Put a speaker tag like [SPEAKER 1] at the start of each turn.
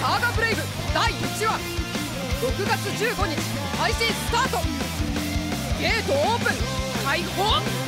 [SPEAKER 1] サーガブレイブ第1話6月15日配信スタート。ゲートオープン開放。